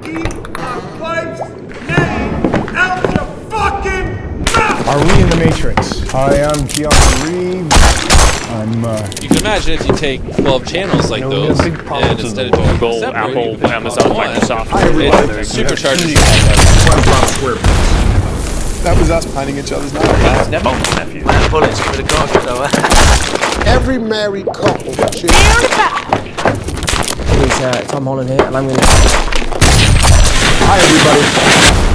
Keep our wife's name out your fucking mouth! Are we in the Matrix? Hi, I'm Keanu Reeves. You can imagine if you take 12 channels like those, and instead of doing Google, separate, Apple, Amazon, Microsoft, it supercharges That was us painting each other's names. nephew. Bullets for the god, though. Every married couple should... It's Tom Holland here, and I'm going to... Hi, everybody.